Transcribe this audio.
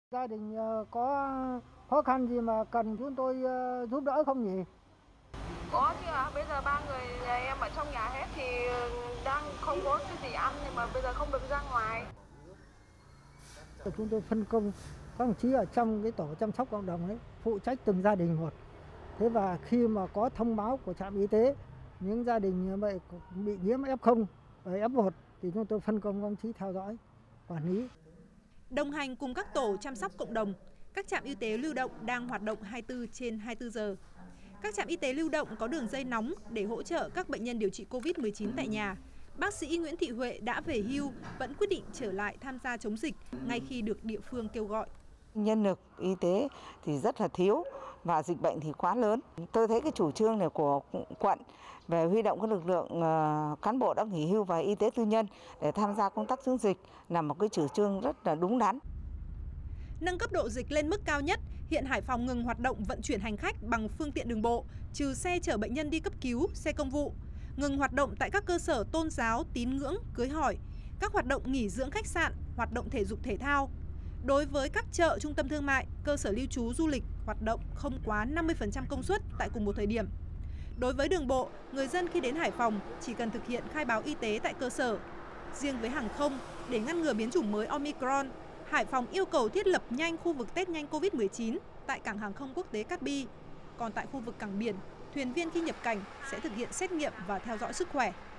Gia đình có khó khăn gì mà cần chúng tôi giúp đỡ không nhỉ? Có chứ ạ, bây giờ ba người nhà em ở trong nhà hết thì đang không có cái gì ăn nhưng mà bây giờ không được ra ngoài. Chúng tôi phân công các đồng chí ở trong cái tổ chăm sóc cộng đồng ấy, phụ trách từng gia đình một. Thế và khi mà có thông báo của trạm y tế, những gia đình bị nhiễm F0 và F1 thì chúng tôi phân công các đồng chí theo dõi, quản lý. Đồng hành cùng các tổ chăm sóc cộng đồng, các trạm y tế lưu động đang hoạt động 24/24 giờ. Các trạm y tế lưu động có đường dây nóng để hỗ trợ các bệnh nhân điều trị COVID-19 tại nhà. Bác sĩ Nguyễn Thị Huệ đã về hưu, vẫn quyết định trở lại tham gia chống dịch ngay khi được địa phương kêu gọi. Nhân lực y tế thì rất là thiếu và dịch bệnh thì quá lớn. Tôi thấy cái chủ trương này của quận về huy động các lực lượng cán bộ đã nghỉ hưu và y tế tư nhân để tham gia công tác chống dịch là một cái chủ trương rất là đúng đắn. Nâng cấp độ dịch lên mức cao nhất, hiện Hải Phòng ngừng hoạt động vận chuyển hành khách bằng phương tiện đường bộ, trừ xe chở bệnh nhân đi cấp cứu, xe công vụ, ngừng hoạt động tại các cơ sở tôn giáo, tín ngưỡng, cưới hỏi, các hoạt động nghỉ dưỡng khách sạn, hoạt động thể dục thể thao. Đối với các chợ, trung tâm thương mại, cơ sở lưu trú du lịch hoạt động không quá 50% công suất tại cùng một thời điểm. Đối với đường bộ, người dân khi đến Hải Phòng chỉ cần thực hiện khai báo y tế tại cơ sở. Riêng với hàng không, để ngăn ngừa biến chủng mới Omicron, Hải Phòng yêu cầu thiết lập nhanh khu vực test nhanh COVID-19 tại cảng hàng không quốc tế Cát Bi. Còn tại khu vực cảng biển, thuyền viên khi nhập cảnh sẽ thực hiện xét nghiệm và theo dõi sức khỏe.